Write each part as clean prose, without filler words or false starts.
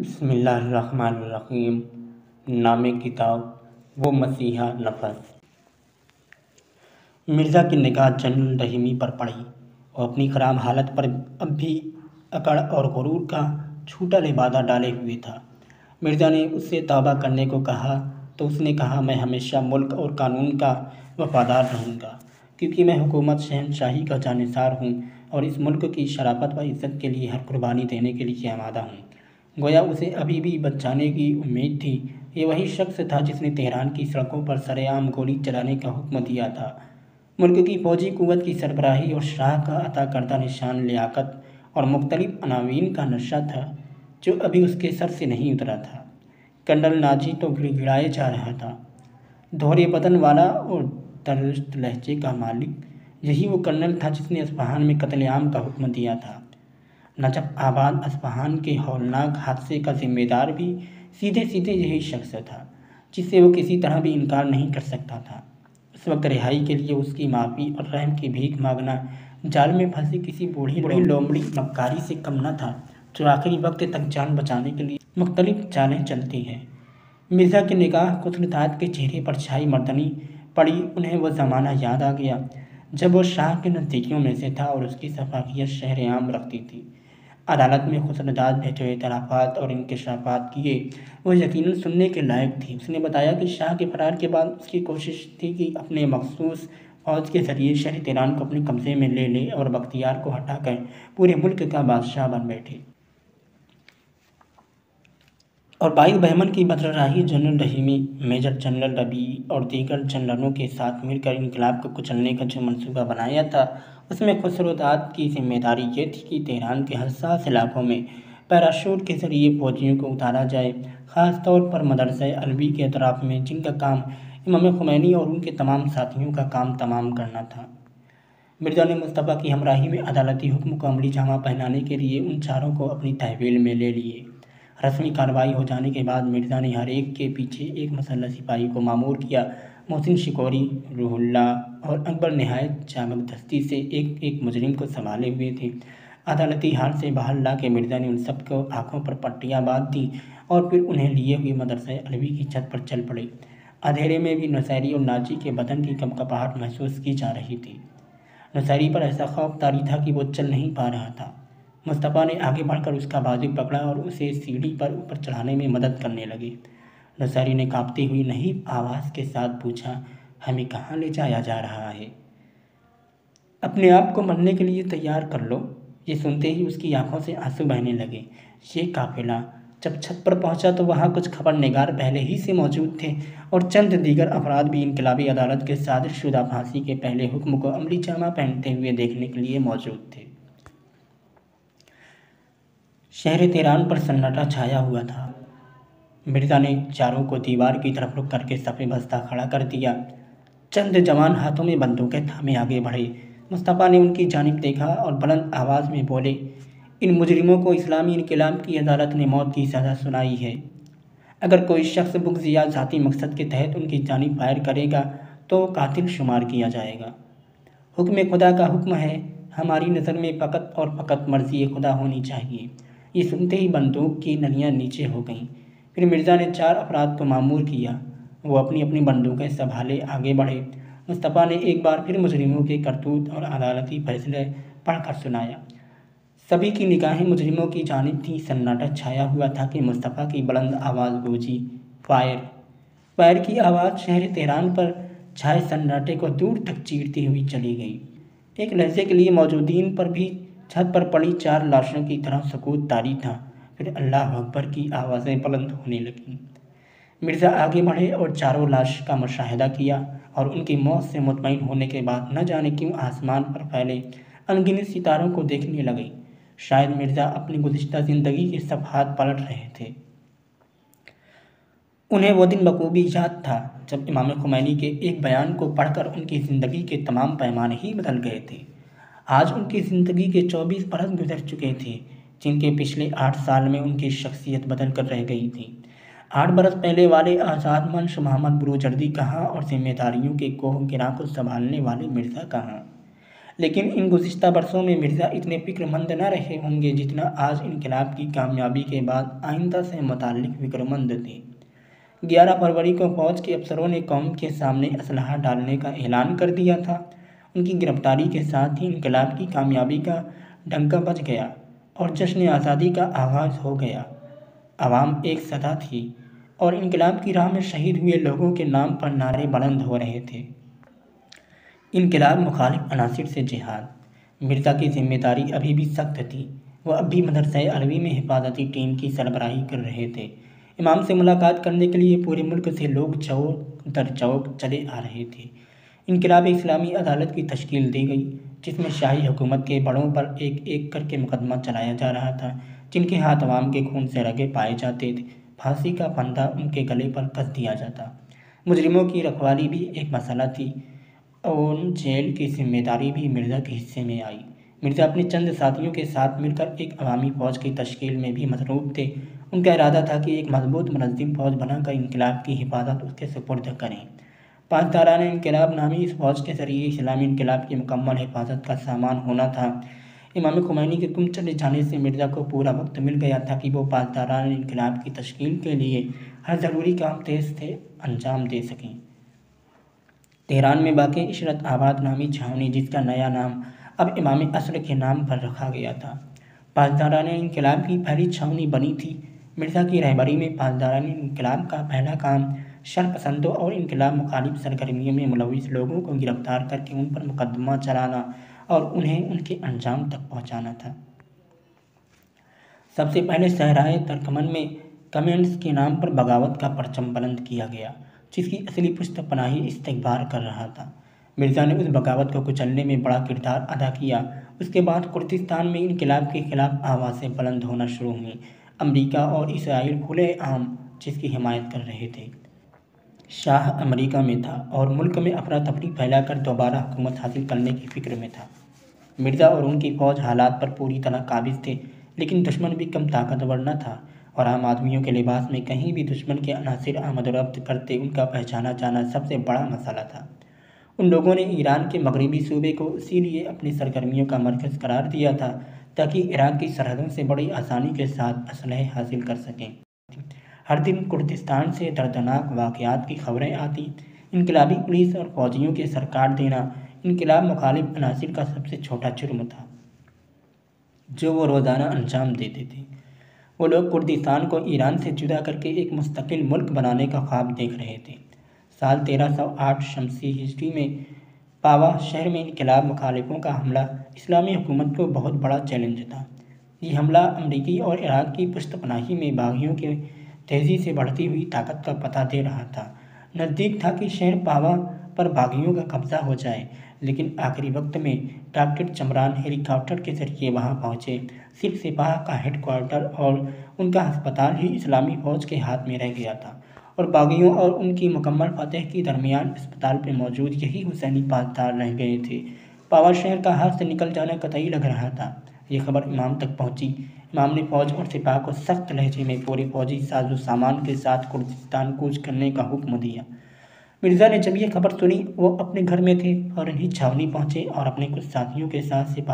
بسم اللہ الرحمن الرحیم۔ نام کتاب وہ مسیحا نفس۔ مرزا کی نگاہ جنرل رحیمی پر پڑی۔ وہ اپنی خراب حالت پر اب بھی اکڑ اور غرور کا چھوٹا لبادہ ڈالے ہوئے تھا۔ مرزا نے اس سے توبہ کرنے کو کہا تو اس نے کہا، میں ہمیشہ ملک اور قانون کا وفادار رہوں گا، کیونکہ میں حکومت شہنشاہی کا جانثار ہوں اور اس ملک کی شرافت و عزت کے لیے ہر قربانی دینے کے لیے آمادہ ہوں۔ گویا اسے ابھی بھی بچ جانے کی امید تھی۔ یہ وہی شخص تھا جس نے تہران کی سڑکوں پر سرِ عام گولی چلانے کا حکم دیا تھا۔ ملک کی فوجی قوت کی سربراہی اور شاہ کا عطا کردہ نشان لیاقت اور مختلف عناوین کا نشہ تھا جو ابھی اس کے سر سے نہیں اترا تھا۔ کرنل ناجی تو گڑ گڑائے جا رہا تھا۔ دھورے بدن والا اور درست لہجے کا مالک یہی وہ کرنل تھا جس نے اصفہان میں قتل عام کا حکم دیا تھا۔ نجف آباد اصفہان کے ہولناک حادثے کا ذمہ دار بھی سیدھے یہی شخص تھا، جس سے وہ کسی طرح بھی انکار نہیں کر سکتا تھا۔ اس وقت رہائی کے لیے اس کی معافی اور رحم کی بھیک مانگنا جال میں پھنسی کسی بوڑھی لومڑی مکاری سے کم نہ تھا جو آخری وقت تک جان بچانے کے لیے مختلف چالیں چلتی ہے۔ مرزا کی نگاہ خسروداد کے چہرے پر چھائی مردنی پڑی۔ انہیں وہ زمانہ یاد آ گیا جب وہ شاہ کے نزدیکیوں میں سے تھا اور اس کی شفافیت شہر عام رکھتی تھی۔ عدالت میں خسروداد نے جو اعترافات اور انکشافات کیے وہ یقیناً سننے کے لائق تھی۔ اس نے بتایا کہ شاہ کے فرار کے بعد اس کی کوشش تھی کہ اپنے مخصوص فوج کے ذریعے شہر تہران کو اپنے قبضے میں لے لے اور بختیار کو ہٹا کر پورے ملک کا بادشاہ بن بیٹھے۔ اور باعث بہمن کی بدرراہی general Rahimi, major general Rabiei اور دیگر جنرلوں کے ساتھ مل کر انقلاب کو کچلنے کا جو منصوبہ بنایا تھا، اس میں خسروداد کی ذمہ داری یہ تھی کہ تہران کے حساس علاقوں میں پیراشوٹ کے ذریعے فوجیوں کو اتارا جائے، خاص طور پر مدرسہ علوی کے اطراف میں، جن کا کام امام خمینی اور ان کے تمام ساتھیوں کا کام تمام کرنا تھا۔ مرزا نے مصطفیٰ کی ہمراہی میں عدالتی حکم کو عملی جامہ پہنانے کے لیے ان چاروں کو اپنی تحویل میں لے لیے۔ رسمی کارروائی ہو جانے کے بعد مرزا نے ہر ایک کے پیچھے ایک مسلح سپاہی کو مامور کیا۔ محسن شکوری، روح اللہ اور اکبر نہایت چابک دستی سے ایک مجرم کو سنبھالے ہوئے تھے۔ عدالتی ہال سے باہر لا کے مرزا نے ان سب کو آنکھوں پر پٹیاں باندھ دیں اور پھر انہیں لیے ہوئے مدرسہ علوی کی چھت پر چل پڑے۔ اندھیرے میں بھی نصیری اور ناجی کے بدن کی کپکپاہٹ محسوس کی جا رہی تھی۔ نصیری پر ایسا خوف طاری تھا کہ وہ چل نہیں پا رہا تھا۔ مصطفیٰ نے آگے بڑھ کر اس کا بازو پکڑا اور اسے سیڑھی پر اوپر چڑھانے میں مدد کرنے لگے۔ نصیری نے کانپتی ہوئی نحیف آواز کے ساتھ پوچھا، ہمیں کہاں لے جایا جا رہا ہے؟ اپنے آپ کو مرنے کے لیے تیار کر لو۔ یہ سنتے ہی اس کی آنکھوں سے آنسو بہنے لگے۔ یہ قافلہ جب چھت پر پہنچا تو وہاں کچھ خبر نگار پہلے ہی سے موجود تھے اور چند دیگر افراد بھی انقلابی عدالت کے صادر شدہ پھانسی کے پہلے حکم کو عملی جامہ پہنتے ہوئے دیکھنے کے لیے موجود تھے۔ شہر تہران پر سناٹا چھایا ہوا تھا۔ مرزا نے چاروں کو دیوار کی طرف رخ کر کے صف بستہ کھڑا کر دیا۔ چند جوان ہاتھوں میں بندوقیں تھامے آگے بڑھے۔ مصطفیٰ نے ان کی جانب دیکھا اور بلند آواز میں بولے، ان مجرموں کو اسلامی انقلاب کی عدالت نے موت کی سزا سنائی ہے۔ اگر کوئی شخص بغض یا ذاتی مقصد کے تحت ان کی جانب فائر کرے گا تو قاتل شمار کیا جائے گا۔ حکم خدا کا حکم ہے، ہماری نظر میں فقط اور فقط مرضی خدا ہونی چاہیے۔ یہ سنتے ہی بندوق کی نلیاں نیچے ہو گئیں۔ پھر مرزا نے چار افراد کو مامور کیا۔ وہ اپنی اپنی بندوقیں سنبھالے آگے بڑھے۔ مصطفیٰ نے ایک بار پھر مجرموں کے کرتوت اور عدالتی فیصلے پڑھ کر سنایا۔ سبھی کی نگاہیں مجرموں کی جانب تھیں۔ سناٹا چھایا ہوا تھا کہ مصطفیٰ کی بلند آواز گونجی، فائر! فائر کی آواز شہر تہران پر چھائے سناٹے کو دور تک چیرتی ہوئی چلی گئی۔ ایک لحظے کے لیے موجودین پر بھی چھت پر پڑی چار لاشوں کی طرح سکوت طاری تھا۔ پھر اللہ اکبر کی آوازیں بلند ہونے لگیں۔ مرزا آگے بڑھے اور چاروں لاش کا مشاہدہ کیا اور ان کی موت سے مطمئن ہونے کے بعد نہ جانے کیوں آسمان پر پھیلے ان گنت ستاروں کو دیکھنے لگے۔ شاید مرزا اپنی گزشتہ زندگی کے صفحات پلٹ رہے تھے۔ انہیں وہ دن بخوبی یاد تھا جب امام خمینی کے ایک بیان کو پڑھ کر ان کی زندگی کے تمام پیمانے ہی بدل گئے تھے۔ آج ان کی زندگی کے 24 برس گزر چکے تھے، جن کے پچھلے 8 سال میں ان کی شخصیت بدل کر رہ گئی تھی۔ 8 برس پہلے والے آزاد منش محمد بروجردی کہاں اور ذمہ داریوں کے کوہ گراں کو سنبھالنے والے مرزا کہاں؟ لیکن ان گزشتہ برسوں میں مرزا اتنے فکر مند نہ رہے ہوں گے جتنا آج انقلاب کی کامیابی کے بعد آئندہ سے متعلق فکر مند تھے۔ 11 فروری کو فوج کے افسروں نے قوم کے سامنے اسلحہ ڈالنے کا اعلان کر دیا تھا۔ ان کی گرفتاری کے ساتھ ہی انقلاب کی کامیابی کا ڈنکا بج گیا اور جشن آزادی کا آغاز ہو گیا۔ عوام ایک صدا تھی اور انقلاب کی راہ میں شہید ہوئے لوگوں کے نام پر نعرے بلند ہو رہے تھے۔ انقلاب مخالف عناصر سے جہاد۔ مرزا کی ذمہ داری ابھی بھی سخت تھی۔ وہ اب بھی مدرسہ عربی میں حفاظتی ٹیم کی سربراہی کر رہے تھے۔ امام سے ملاقات کرنے کے لیے پورے ملک سے لوگ چوک در چوک چلے آ رہے تھے۔ انقلاب اسلامی عدالت کی تشکیل دی گئی جس میں شاہی حکومت کے بڑوں پر ایک ایک کر کے مقدمہ چلایا جا رہا تھا جن کے ہاتھ عوام کے خون سے رگے پائے جاتے تھے۔ پھانسی کا پھندا ان کے گلے پر کس دیا جاتا۔ مجرموں کی رکھوالی بھی ایک مسئلہ تھی اور جیل کی ذمہ داری بھی مرزا کے حصے میں آئی۔ مرزا اپنے چند ساتھیوں کے ساتھ مل کر ایک عوامی فوج کی تشکیل میں بھی مصروف تھے۔ ان کا ارادہ تھا کہ ایک مضبوط منظم فوج بنا کر انقلاب کی حفاظت اس کے سپرد کریں۔ پاسداران انقلاب نامی اس فوج کے ذریعے اسلامی انقلاب کی مکمل حفاظت کا سامان ہونا تھا۔ امام خمینی کے گم چلے جانے سے مرزا کو پورا وقت مل گیا تھا کہ وہ پاسداران انقلاب کی تشکیل کے لیے ہر ضروری کام تیز سے انجام دے سکیں۔ تہران میں واقع عشرت آباد نامی چھاؤنی جس کا نیا نام اب امام عصر کے نام پر رکھا گیا تھا، پاسداران انقلاب کی پہلی چھاؤنی بنی تھی۔ مرزا کی رہبری میں پاسداران انقلاب کا پہلا کام شرپسندوں اور انقلاب مخالف سرگرمیوں میں ملوث لوگوں کو گرفتار کر کے ان پر مقدمہ چلانا اور انہیں ان کے انجام تک پہنچانا تھا۔ سب سے پہلے صحرائے ترکمن میں کمینڈز کے نام پر بغاوت کا پرچم بلند کیا گیا جس کی اصلی پشت پناہی استکبار کر رہا تھا۔ مرزا نے اس بغاوت کو کچلنے میں بڑا کردار ادا کیا۔ اس کے بعد کردستان میں انقلاب کے خلاف آوازیں بلند ہونا شروع ہوئیں۔ امریکہ اور اسرائیل کھلے عام جس کی حمایت کر رہے تھے۔ شاہ امریکہ میں تھا اور ملک میں افراتفری پھیلا کر دوبارہ حکومت حاصل کرنے کی فکر میں تھا۔ مرزا اور ان کی فوج حالات پر پوری طرح قابض تھے لیکن دشمن بھی کم طاقتور نہ تھا اور عام آدمیوں کے لباس میں کہیں بھی دشمن کے عناصر آمد و رفت کرتے ان کا پہچانا جانا سب سے بڑا مسئلہ تھا۔ ان لوگوں نے ایران کے مغربی صوبے کو اسی لیے اپنی سرگرمیوں کا مرکز قرار دیا تھا تاکہ عراق کی سرحدوں سے بڑی آسانی کے ساتھ اسلحے حاصل کر سکیں۔ ہر دن کردستان سے دردناک واقعات کی خبریں آتی۔ انقلابی پولیس اور فوجیوں کے سر کاٹ دینا انقلاب مخالف عناصر کا سب سے چھوٹا جرم تھا جو وہ روزانہ انجام دیتے تھے۔ وہ لوگ کردستان کو ایران سے جدا کر کے ایک مستقل ملک بنانے کا خواب دیکھ رہے تھے۔ سال 1308 شمسی ہجری میں پاوا شہر میں انقلاب مخالفوں کا حملہ اسلامی حکومت کو بہت بڑا چیلنج تھا۔ یہ حملہ امریکی اور عراق کی پشت پناہی میں باغیوں کی تیزی سے بڑھتی ہوئی طاقت کا پتہ دے رہا تھا۔ نزدیک تھا کہ شہر پاوا پر باغیوں کا قبضہ ہو جائے لیکن آخری وقت میں ڈاکٹر چمران ہیلی کاپٹر کے ذریعے وہاں پہنچے۔ صرف سپاہ کا ہیڈ کوارٹر اور ان کا ہسپتال ہی اسلامی فوج کے ہاتھ میں رہ گیا تھا اور باغیوں اور ان کی مکمل فتح کے درمیان اسپتال پہ موجود یہی حسینی پاسدار رہ گئے تھے۔ پاوا شہر کا ہاتھ سے نکل جانا قطعی لگ رہا تھا۔ یہ خبر امام تک پہنچی۔ امام نے فوج اور سپاہ کو سخت لہجے میں پورے فوجی ساز و سامان کے ساتھ کردستان کوچ کرنے کا حکم دیا۔ مرزا نے جب یہ خبر سنی وہ اپنے گھر میں تھے اور انہیں چھاؤنی پہنچے اور اپنے کچھ ساتھیوں کے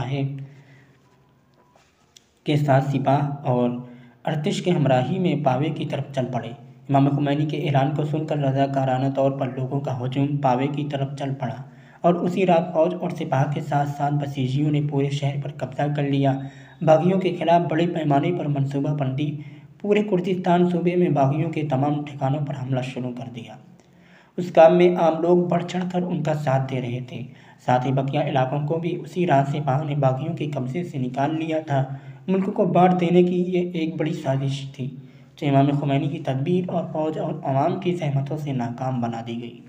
ساتھ سپاہ اور ارتش کے ہمراہی میں پاوے کی طرف چل پڑے۔ امام خمینی کے اعلان کو سن کر رضاکارانہ طور پر لوگوں کا ہجوم پاوے کی طرف چل پڑا اور اسی رات فوج اور سپاہ کے ساتھ ساتھ بسیجیوں نے پورے شہر پر قبضہ کر لیا۔ باغیوں کے خلاف بڑے پیمانے پر منصوبہ بندی پورے کردستان صوبے میں باغیوں کے تمام ٹھکانوں پر حملہ شروع کر دیا۔ اس کام میں عام لوگ بڑھ چڑھ کر ان کا ساتھ دے رہے تھے۔ ساتھ ہی بقیہ علاقوں کو بھی اسی رات سپاہ نے باغیوں کے قبضے سے نکال لیا تھا۔ ملک کو بانٹ دینے کی یہ ایک بڑی سازش تھی جو امام خمینی کی تدبیر اور فوج اور عوام کی زحمتوں سے ناکام بنا دی گئی۔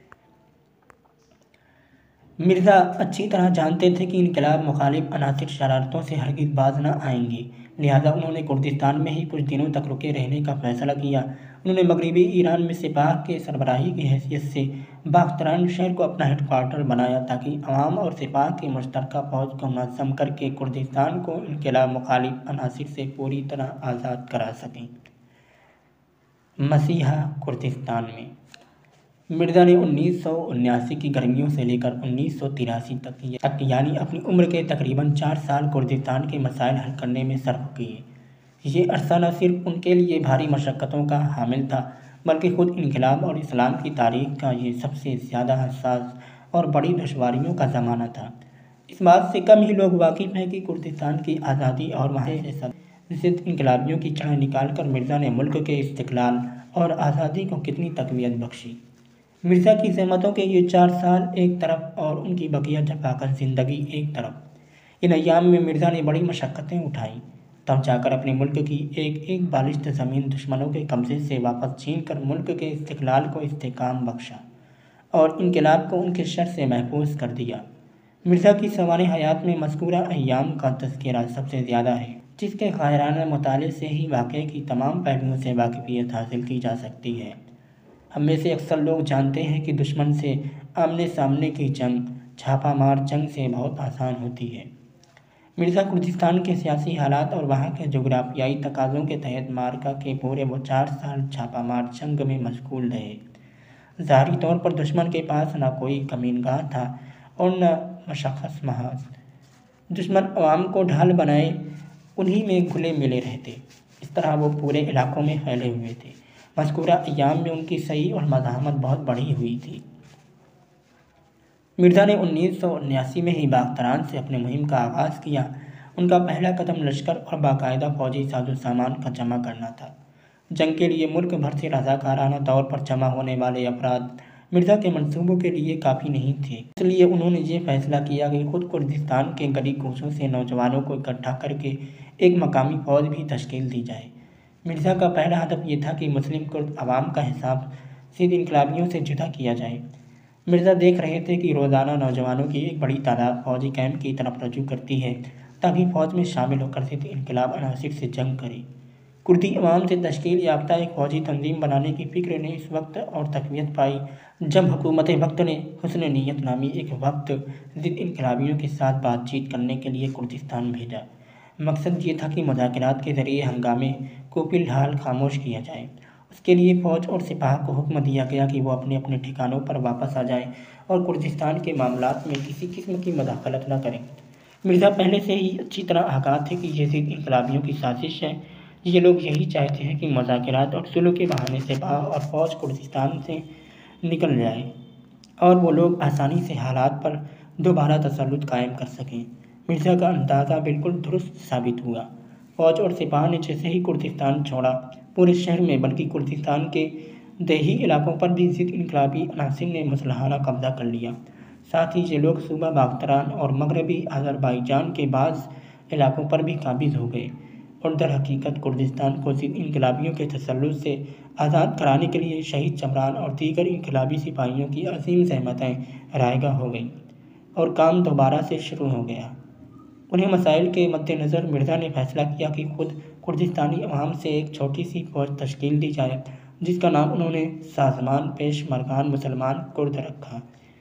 مرزا اچھی طرح جانتے تھے کہ انقلاب مخالف عناصر شرارتوں سے ہرگز باز نہ آئیں گے، لہٰذا انہوں نے کردستان میں ہی کچھ دنوں تک رکے رہنے کا فیصلہ کیا۔ انہوں نے مغربی ایران میں سپاہ کے سربراہی کی حیثیت سے باختران شہر کو اپنا ہیڈ کوارٹر بنایا تاکہ عوام اور سپاہ کی مشترکہ فوج کو منظم کر کے کردستان کو انقلاب مخالف عناصر سے پوری طرح آزاد کرا سکیں۔ مسیحا کردستان میں مرزا نے 1979 کی گرمیوں سے لے کر 1983 تک یعنی اپنی عمر کے تقریباً 4 سال کردستان کے مسائل حل کرنے میں صرف کیے۔ یہ عرصہ نہ صرف ان کے لیے بھاری مشقتوں کا حامل تھا بلکہ خود انقلاب اور اسلام کی تاریخ کا یہ سب سے زیادہ حساس اور بڑی دشواریوں کا زمانہ تھا۔ اس بات سے کم ہی لوگ واقف ہیں کہ کردستان کی آزادی اور وہاں سے ضد انقلابیوں کی جڑیں نکال کر مرزا نے ملک کے استقلال اور آزادی کو کتنی تقویت بخشی۔ مرزا کی زحمتوں کے یہ 4 سال ایک طرف اور ان کی بقیہ جفاکش زندگی ایک طرف۔ ان ایام میں مرزا نے بڑی مشقتیں اٹھائیں، تب جا کر اپنے ملک کی ایک ایک بالشت زمین دشمنوں کے قبضے سے واپس چھین کر ملک کے استقلال کو استحکام بخشا اور انقلاب کو ان کے شر سے محفوظ کر دیا۔ مرزا کی سوانح حیات میں مذکورہ ایام کا تذکرہ سب سے زیادہ ہے، جس کے قاہرانہ مطالعے سے ہی واقعے کی تمام پہلوؤں سے واقفیت حاصل کی جا سکتی ہے۔ ہم میں سے اکثر لوگ جانتے ہیں کہ دشمن سے آمنے سامنے کی جنگ چھاپا مار جنگ سے بہت آسان ہوتی ہے۔ مرزا کردستان کے سیاسی حالات اور وہاں کے جغرافیائی تقاضوں کے تحت مارکا کے پورے وہ 4 سال چھاپا مار جنگ میں مشغول رہے۔ ظاہری طور پر دشمن کے پاس نہ کوئی کمینگاہ تھا اور نہ مشخص محاذ۔ دشمن عوام کو ڈھال بنائے انہی میں گھلے ملے رہتے، اس طرح وہ پورے علاقوں میں پھیلے ہوئے تھے۔ مذکورہ ایام میں ان کی صحیح اور مزاحمت بہت بڑھی ہوئی تھی۔ مرزا نے 1979 میں ہی باختران سے اپنے مہم کا آغاز کیا۔ ان کا پہلا قدم لشکر اور باقاعدہ فوجی ساز و سامان کا جمع کرنا تھا۔ جنگ کے لیے ملک بھر سے رضاکارانہ طور پر جمع ہونے والے افراد مرزا کے منصوبوں کے لیے کافی نہیں تھے، اس لیے انہوں نے یہ فیصلہ کیا کہ خود کردستان کے گلی کوچوں سے نوجوانوں کو اکٹھا کر کے ایک مقامی فوج بھی تشکیل دی جائے۔ مرزا کا پہلا ہدف یہ تھا کہ مسلم کرد عوام کا حساب ضد انقلابیوں سے جدا کیا جائے۔ مرزا دیکھ رہے تھے کہ روزانہ نوجوانوں کی ایک بڑی تعداد فوجی کیمپ کی طرف رجوع کرتی ہے تاکہ فوج میں شامل ہو کر ضد انقلاب عناصر سے جنگ کرے۔ کردی عوام سے تشکیل یافتہ ایک فوجی تنظیم بنانے کی فکر نے اس وقت اور تقویت پائی جب حکومت وقت نے حسن نیت نامی ایک وفد ضد انقلابیوں کے ساتھ بات چیت کرنے کے لیے کردستان بھیجا۔ مقصد یہ تھا کہ مذاکرات کے ذریعے ہنگامے کو فی الحال خاموش کیا جائے۔ اس کے لیے فوج اور سپاہ کو حکم دیا گیا کہ وہ اپنے اپنے ٹھکانوں پر واپس آ جائیں اور کردستان کے معاملات میں کسی قسم کی مداخلت نہ کریں۔ مرزا پہلے سے ہی اچھی طرح آگاہ تھے کہ یہ ضد انقلابیوں کی سازش ہے۔ یہ لوگ یہی چاہتے ہیں کہ مذاکرات اور صلح کے بہانے سپاہ اور فوج کردستان سے نکل جائے اور وہ لوگ آسانی سے حالات پر دوبارہ تسلط قائم کر سکیں۔ مرزا کا اندازہ بالکل درست ثابت ہوا۔ فوج اور سپاہ نے جیسے ہی کردستان چھوڑا، پورے شہر میں بلکہ کردستان کے دیہی علاقوں پر بھی ضد انقلابی عناصر نے مسلحانہ قبضہ کر لیا۔ ساتھ ہی یہ لوگ صوبہ باختران اور مغربی آذربائیجان کے بعض علاقوں پر بھی قابض ہو گئے اور در حقیقت کردستان کو ضد انقلابیوں کے تسلط سے آزاد کرانے کے لیے شہید چمران اور دیگر انقلابی سپاہیوں کی عظیم زحمتیں رائگاں ہو گئیں اور کام دوبارہ سے شروع ہو گیا۔ انہیں مسائل کے مد نظر مرزا نے فیصلہ کیا کہ خود کردستانی عوام سے ایک چھوٹی سی فوج تشکیل دی جائے جس کا نام انہوں نے سازمان پیش مرگان مسلمان کرد رکھا۔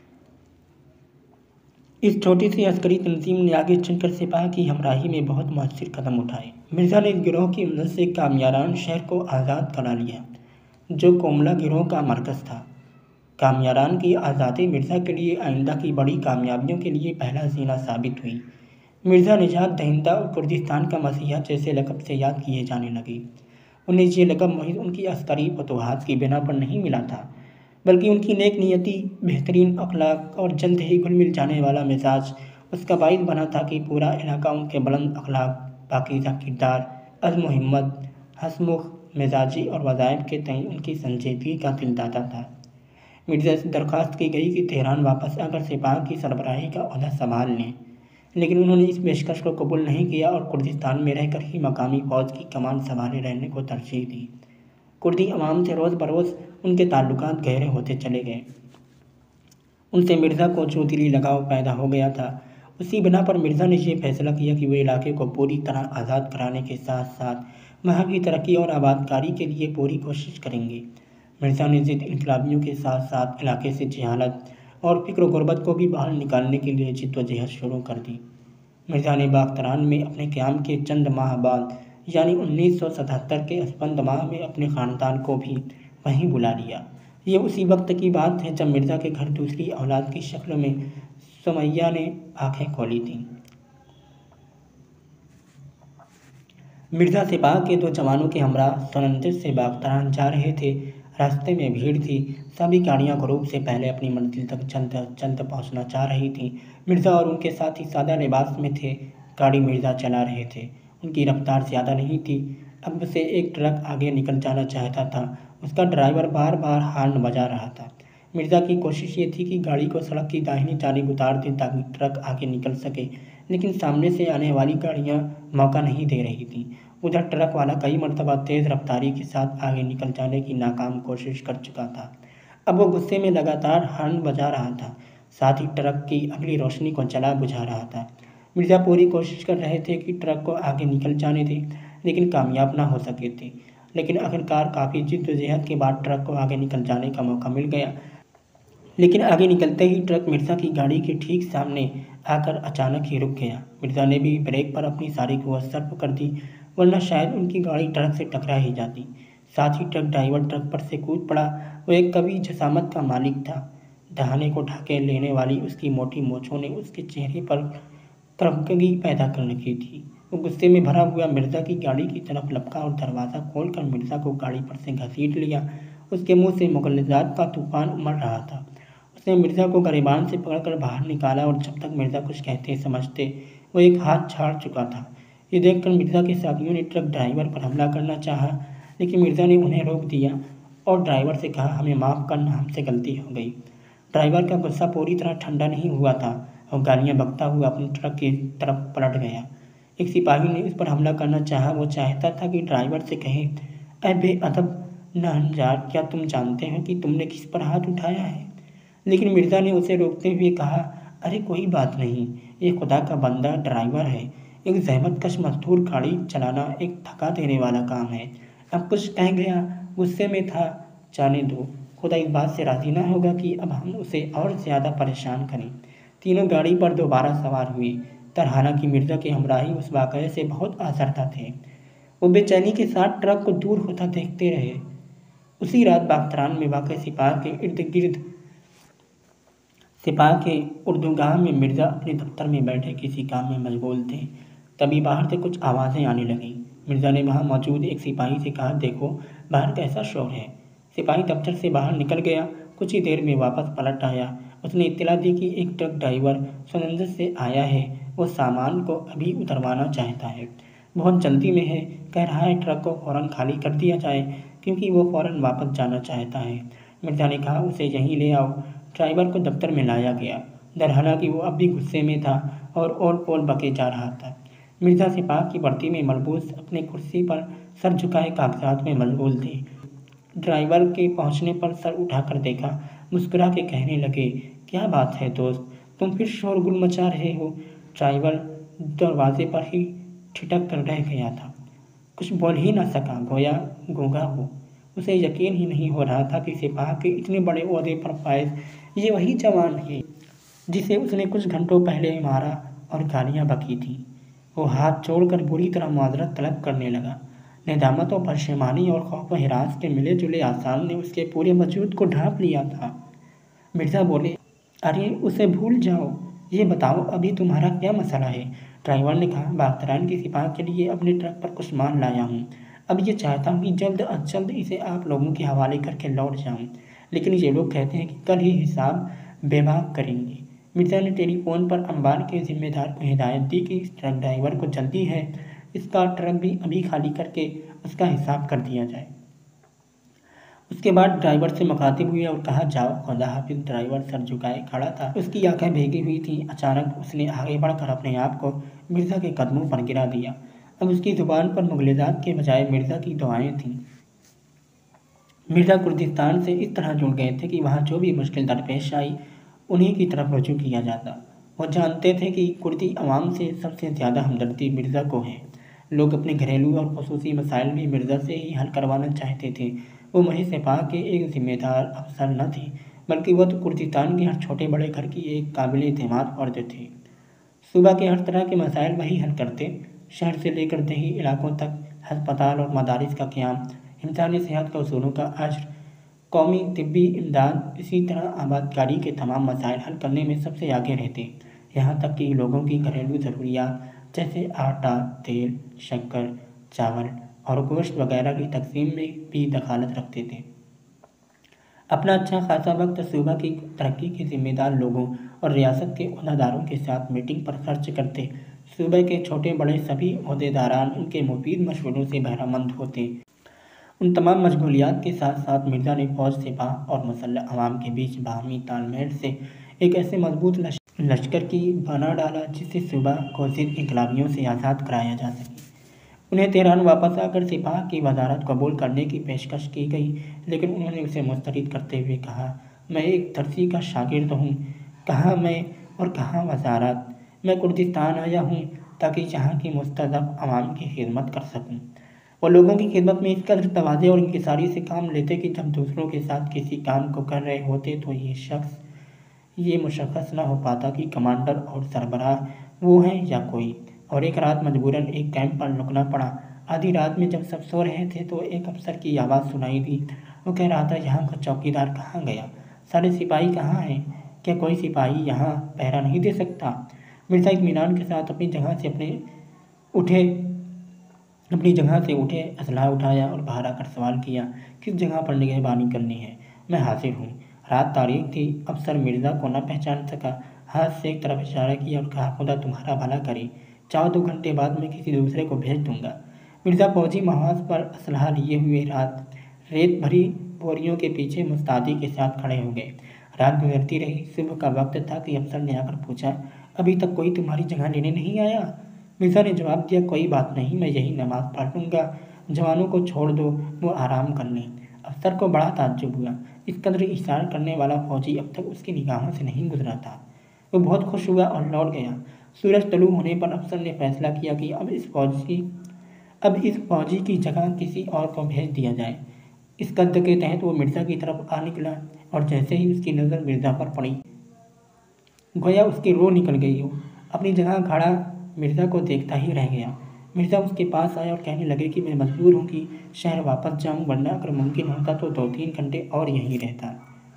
اس چھوٹی سی عسکری تنظیم نے آگے چل کر سپاہ کی ہمراہی میں بہت مؤثر قدم اٹھائے۔ مرزا نے اس گروہ کی مدد سے کامیاران شہر کو آزاد کرا لیا جو کوملہ گروہ کا مرکز تھا۔ کامیاران کی آزادی مرزا کے لیے آئندہ کی بڑی کامیابیوں کے لیے پہلا زینہ ثابت ہوئی۔ مرزا نجات دہندہ اور کردستان کا مسیحا جیسے لقب سے یاد کیے جانے لگے۔ انہیں یہ لقب محض ان کی عسکری فتوحات کی بنا پر نہیں ملا تھا بلکہ ان کی نیک نیتی، بہترین اخلاق اور جلد ہی گھل مل جانے والا مزاج اس کا باعث بنا تھا کہ پورا علاقہ ان کے بلند اخلاق، پاکیزہ کردار، عزم و ہمت، ہنسمکھ مزاجی اور وظائف کے تئیں ان کی سنجیدگی کا دل دادا تھا۔ مرزا سے درخواست کی گئی کہ تہران واپس آ کر سپاہ کی سربراہی کا عہدہ سنبھال لیں، لیکن انہوں نے اس پیشکش کو قبول نہیں کیا اور کردستان میں رہ کر ہی مقامی فوج کی کمان سنبھالے رہنے کو ترجیح دی۔ کردی عوام سے روز بروز ان کے تعلقات گہرے ہوتے چلے گئے۔ ان سے مرزا کو جو دلی لگاؤ پیدا ہو گیا تھا، اسی بنا پر مرزا نے یہ فیصلہ کیا کہ وہ علاقے کو پوری طرح آزاد کرانے کے ساتھ ساتھ وہاں کی ترقی اور آبادکاری کے لیے پوری کوشش کریں گے۔ مرزا نے ضد انقلابیوں کے ساتھ ساتھ علاقے سے جہالت اور فقر و غربت کو بھی باہر نکالنے کے لیے جدوجہد شروع کر دی۔ مرزا نے باختران میں اپنے قیام کے چند ماہ بعد یعنی 1977 کے اسفند ماہ میں اپنے خاندان کو بھی وہیں بلا لیا۔ یہ اسی وقت کی بات ہے جب مرزا کے گھر دوسری اولاد کی شکل میں سمیہ نے آنکھیں کھولی تھیں۔ مرزا سپاہ کے 2 جوانوں کے ہمراہ سنندر سے باختران جا رہے تھے۔ راستے میں بھیڑ تھی، سبھی گاڑیاں غروب سے پہلے اپنی منزل تک جلد پہنچنا چاہ رہی تھیں۔ مرزا اور ان کے ساتھی سادہ لباس میں تھے۔ گاڑی مرزا چلا رہے تھے، ان کی رفتار زیادہ نہیں تھی۔ اب سے ایک ٹرک آگے نکل جانا چاہتا تھا، اس کا ڈرائیور بار بار ہارن بجا رہا تھا۔ مرزا کی کوشش یہ تھی کہ گاڑی کو سڑک کی داہنی جانب اتار دے تاکہ ٹرک آگے نکل سکے، لیکن سامنے سے آنے والی گاڑیاں موقع نہیں دے رہی تھیں۔ ادھر ٹرک والا کئی مرتبہ تیز رفتاری کے ساتھ آگے نکل جانے کی ناکام کوشش کر چکا تھا۔ اب وہ غصے میں لگاتار ہارن بجا رہا تھا، ساتھ ہی ٹرک کی اگلی روشنی کو جلا بجھا رہا تھا۔ مرزا پوری کوشش کر رہے تھے کہ ٹرک کو آگے نکل جانے دیں، لیکن کامیاب نہ ہو سکے تھے۔ لیکن آخرکار کافی جدوجہد کے بعد ٹرک کو آگے نکل جانے کا موقع مل گیا، لیکن آگے نکلتے ہی ٹرک مرزا کی گاڑی کے ٹھیک سامنے آ کر اچانک ہی رک گیا۔ مرزا نے بھی بریک پر اپنی ساری قوت صرف کر دی، ورنہ شاید ان کی گاڑی ٹرک سے ٹکرا ہی جاتی۔ ساتھ ہی ٹرک ڈرائیور ٹرک پر سے کود پڑا۔ وہ ایک قوی جسامت کا مالک تھا، دہانے کو ڈھکے لینے والی اس کی موٹی مونچھوں نے اس کے چہرے پر تربگنی پیدا کر رکھی تھی۔ وہ غصے میں بھرا ہوا مرزا کی گاڑی کی طرف لپکا اور دروازہ کھول کر مرزا کو گاڑی پر سے گھسیٹ لیا۔ اس کے منہ سے مغالطات کا طوفان امڑ رہا تھا۔ اس نے مرزا کو گریبان سے پکڑ کر باہر نکالا اور جب تک مرزا کچھ کہتے سمجھتے وہ ایک ہاتھ چھاڑ چکا تھا۔ یہ دیکھ کر مرزا کے ساتھیوں نے ٹرک ڈرائیور پر حملہ کرنا چاہا، لیکن مرزا نے انہیں روک دیا اور ڈرائیور سے کہا، ہمیں معاف کرنا، ہم سے غلطی ہو گئی۔ ڈرائیور کا غصہ پوری طرح ٹھنڈا نہیں ہوا تھا اور گالیاں بکتا ہوا اپنے ٹرک کی طرف پلٹ گیا۔ ایک سپاہی نے اس پر حملہ کرنا چاہا۔ وہ چاہتا تھا کہ ڈرائیور سے کہے، اے بے ادب ناہنجار، کیا تم جانتے ہو کہ تم نے کس پر ہاتھ اٹھایا ہے؟ لیکن مرزا نے اسے روکتے ہوئے کہا، ارے کوئی بات نہیں، یہ خدا کا بندہ ڈرائیور ہے۔ ایک زحمت کش مزدور گاڑی چلانا ایک تھکا دینے والا کام ہے۔ اب کچھ کہہ گیا، غصے میں تھا، جانے دو، خدا اس بات سے راضی نہ ہوگا کہ اب ہم اسے اور زیادہ پریشان کریں۔ تینوں گاڑی پر دوبارہ سوار ہوئے، حالانکہ مرزا کے ہمراہی اس واقعے سے بہت آزردہ تھے۔ وہ بے چینی کے ساتھ ٹرک کو دور ہوتا دیکھتے رہے۔ اسی رات باختران میں واقع سپاہ کے اردوگاہ میں مرزا اپنے دفتر میں بیٹھے کسی کام میں مشغول تھے۔ تبھی باہر سے کچھ آوازیں آنے لگیں۔ مرزا نے وہاں موجود ایک سپاہی سے کہا، دیکھو باہر کیسا شور ہے۔ سپاہی دفتر سے باہر نکل گیا، کچھ ہی دیر میں واپس پلٹ آیا۔ اس نے اطلاع دی کہ ایک ٹرک ڈرائیور سنندر سے آیا ہے، وہ سامان کو ابھی اتروانا چاہتا ہے، بہت جلدی میں ہے، کہہ رہا ہے ٹرک کو فوراً خالی کر دیا جائے کیونکہ وہ فوراً واپس جانا چاہتا ہے۔ مرزا نے کہا، اسے یہیں لے آؤ۔ ڈرائیور کو دفتر میں لایا گیا، حالانکہ وہ اب بھی غصے میں تھا اور اول پول بکے جا رہا تھا۔ مرزا سپاہ کی وردی میں ملبوس اپنے کرسی پر سر جھکائے کاغذات میں مشغول تھے۔ ڈرائیور کے پہنچنے پر سر اٹھا کر دیکھا، مسکرا کے کہنے لگے، کیا بات ہے دوست، تم پھر شور گل مچا رہے ہو؟ ڈرائیور دروازے پر ہی ٹھٹک کر رہ گیا تھا، کچھ بول ہی نہ سکا، گویا گونگا ہو۔ اسے یقین ہی نہیں ہو رہا تھا کہ سپاہ کے اتنے بڑے عہدے پر فائز یہ وہی جوان ہے جسے اس نے کچھ گھنٹوں پہلے مارا اور گالیاں بکی تھیں۔ وہ ہاتھ جوڑ کر بری طرح معذرت طلب کرنے لگا۔ ندامت و پشیمانی اور خوف و ہراس کے ملے جلے آثار نے اس کے پورے وجود کو ڈھانپ لیا تھا۔ مرزا بولے، ارے اسے بھول جاؤ، یہ بتاؤ ابھی تمہارا کیا مسئلہ ہے؟ ڈرائیور نے کہا، باختران کی سپاہ کے لیے اپنے ٹرک پر کچھ مال لایا ہوں، اب یہ چاہتا ہوں کہ جلد از جلد اسے آپ لوگوں کے حوالے کر کے لوٹ جاؤں، لیکن یہ لوگ کہتے ہیں کہ کل ہی حساب بے باک کریں گے۔ مرزا نے ٹیلی فون پر انبار کے ذمہ دار کو ہدایت دی کہ اس ٹرک ڈرائیور کو جلدی ہے، اس کا ٹرک بھی ابھی خالی کر کے اس کا حساب کر دیا جائے۔ اس کے بعد ڈرائیور سے مخاطب ہوئے اور کہا، جاؤ، خدا حافظ۔ ڈرائیور سر جھکائے کھڑا تھا، اس کی آنکھیں بھیگی ہوئی تھیں۔ اچانک اس نے آگے بڑھ کر اپنے آپ کو مرزا کے قدموں پر گرا دیا۔ اب اس کی زبان پر مغالطات کے بجائے مرزا کی دعائیں تھیں۔ مرزا کردستان سے اس طرح جڑ گئے تھے کہ وہاں جو بھی مشکل درپیش آئی انہی کی طرف رجوع کیا جاتا۔ وہ جانتے تھے کہ کردی عوام سے سب سے زیادہ ہمدردی مرزا کو ہے۔ لوگ اپنے گھریلو اور خصوصی مسائل بھی مرزا سے ہی حل کروانا چاہتے تھے۔ وہ محض سپاہ کے ایک ذمہ دار افسر نہ تھے، بلکہ وہ تو کردستان کے ہر چھوٹے بڑے گھر کی ایک قابل اعتماد فرد تھے۔ صوبہ کے ہر طرح کے مسائل وہی حل کرتے، شہر سے لے کر دیہی علاقوں تک، ہسپتال اور مدارس کا قیام، انسانی صحت کے اصولوں کا اجر، قومی طبی امداد، اسی طرح آبادکاری کے تمام مسائل حل کرنے میں سب سے آگے رہتے، یہاں تک کہ لوگوں کی گھریلو ضروریات جیسے آٹا، تیل، شکر، چاول اور گوشت وغیرہ کی تقسیم میں بھی دخالت رکھتے تھے۔ اپنا اچھا خاصا وقت صوبہ کی ترقی کے ذمہ دار لوگوں اور ریاست کے عہدیداروں کے ساتھ میٹنگ پر خرچ کرتے۔ صوبے کے چھوٹے بڑے سبھی عہدیداران ان کے مفید مشوروں سے بہرہ مند ہوتے۔ ان تمام مشغولیات کے ساتھ ساتھ مرزا نے فوج، سپاہ اور مسلح عوام کے بیچ باہمی تال میل سے ایک ایسے مضبوط لشکر کی بنا ڈالا جس سے صوبہ کو ضد انقلابیوں سے آزاد کرایا جا سکے۔ انہیں تہران واپس آ کر سپاہ کی وزارت قبول کرنے کی پیشکش کی گئی، لیکن انہوں نے اسے مسترد کرتے ہوئے کہا، میں ایک ترسی کا شاگرد ہوں، کہاں میں اور کہاں وزارت، میں کردستان آیا ہوں تاکہ یہاں کی مستضعف عوام کی خدمت کر سکوں۔ وہ لوگوں کی خدمت میں اس قدر تواضع اور انکساری سے کام لیتے کہ جب دوسروں کے ساتھ کسی کام کو کر رہے ہوتے تو یہ مشخص نہ ہو پاتا کہ کمانڈر اور سربراہ وہ ہیں یا کوئی۔ اور ایک رات مجبوراً ایک کیمپ پر رکنا پڑا۔ آدھی رات میں جب سب سو رہے تھے تو ایک افسر کی آواز سنائی دی۔ وہ کہہ رہا تھا، یہاں کا چوکیدار کہاں گیا؟ سارے سپاہی کہاں ہیں؟ کیا کوئی سپاہی یہاں پہرا نہیں دے سکتا؟ مرزا اطمینان کے ساتھ اپنی جگہ سے اٹھے، اسلحہ اٹھایا اور باہر آ کر سوال کیا، کس جگہ پر نگہبانی کرنی ہے؟ میں حاضر ہوں۔ رات تاریک تھی، افسر مرزا کو نہ پہچان سکا۔ ہاتھ سے ایک طرف اشارہ کیا اور کہا، خدا تمہارا بھلا کرے، چاہو 2 گھنٹے بعد میں کسی دوسرے کو بھیج دوں گا۔ مرزا فوجی محاذ پر اسلحہ لیے ہوئے ریت بھری بوریوں کے پیچھے مستعدی کے ساتھ کھڑے ہو گئے۔ رات گزرتی رہی، صبح کا وقت تھا کہ افسر نے آ کر پوچھا، ابھی تک کوئی تمہاری جگہ لینے نہیں آیا؟ مرزا نے جواب دیا، کوئی بات نہیں، میں یہی نماز پڑھ لوں گا، جوانوں کو چھوڑ دو، وہ آرام کر لیں۔ افسر کو بڑا تعجب ہوا، اس قدر ایثار کرنے والا فوجی اب تک اس کی نگاہوں سے نہیں گزرا تھا۔ وہ بہت خوش ہوا اور لوٹ گیا۔ سورج طلوع ہونے پر افسر نے فیصلہ کیا کہ اب اس فوجی کی جگہ کسی اور کو بھیج دیا جائے۔ اس قصد کے تحت وہ مرزا کی طرف آ نکلا اور جیسے ہی اس کی نظر مرزا پر پڑی، گویا اس کی روح نکل گئی ہو۔ اپنی جگہ کھڑا مرزا کو دیکھتا ہی رہ گیا۔ مرزا اس کے پاس آیا اور کہنے لگے کہ میں مجبور ہوں کہ شہر واپس جاؤں، ورنہ اگر ممکن ہوتا تو 2-3 گھنٹے اور یہیں رہتا۔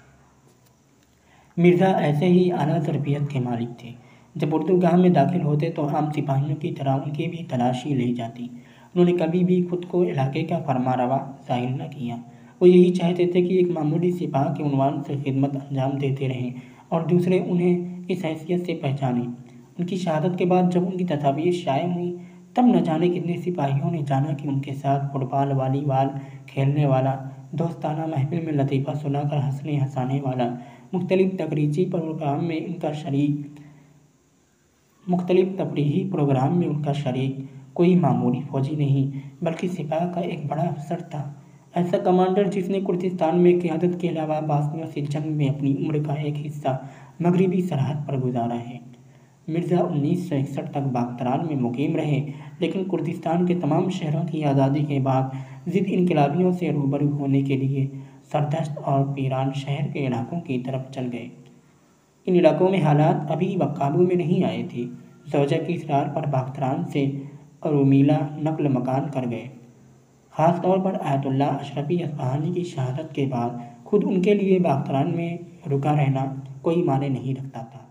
مرزا ایسے ہی اعلیٰ تربیت کے مالک تھے۔ جب اردوگاہ میں داخل ہوتے تو عام سپاہیوں کی طرح ان کی بھی تلاشی لی جاتی۔ انہوں نے کبھی بھی خود کو علاقے کا فرمانروا ظاہر نہ کیا۔ وہ یہی چاہتے تھے کہ ایک معمولی سپاہ کے عنوان سے خدمت انجام دیتے رہیں اور دوسرے انہیں اس حیثیت سے پہچانیں۔ ان کی شہادت کے بعد جب ان کی تصاویر شائع ہوئیں، تب نہ جانے کتنے سپاہیوں نے جانا کہ ان کے ساتھ فٹ بال، والی بال کھیلنے والا، دوستانہ محفل میں لطیفہ سنا کر ہنسنے ہنسانے والا، مختلف تفریحی پروگرام میں ان کا شریک کوئی معمولی فوجی نہیں بلکہ سپاہ کا ایک بڑا افسر تھا، ایسا کمانڈر جس نے کردستان میں قیادت کے علاوہ باسنیوں سے جنگ میں اپنی عمر کا ایک حصہ مغربی سرحد پر گزارا ہے۔ مرزا 1961 تک باختران میں مقیم رہے، لیکن کردستان کے تمام شہروں کی آزادی کے بعد ضد انقلابیوں سے روبرو ہونے کے لیے سردشت اور پیران شہر کے علاقوں کی طرف چل گئے۔ ان علاقوں میں حالات ابھی قابو میں نہیں آئے تھے۔ زوجہ کی اصرار پر باختران سے ارومیلا نقل مکان کر گئے۔ خاص طور پر آیت اللہ اشرفی اصفہانی کی شہادت کے بعد خود ان کے لیے باختران میں رکا رہنا کوئی معنی نہیں رکھتا تھا۔